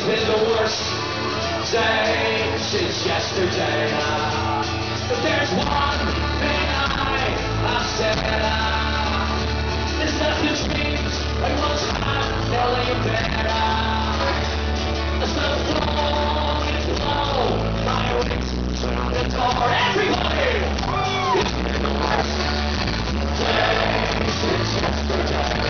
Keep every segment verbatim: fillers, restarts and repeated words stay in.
been the worst day since yesterday. But there's one thing I, I've said. It's that the dreams I once had, they'll lay bare. So long and slow, my wings surround the door. Everybody! It's been the worst day since yesterday.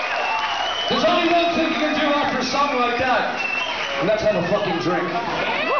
There's only one thing you can do after a song like that, and that's have a fucking drink.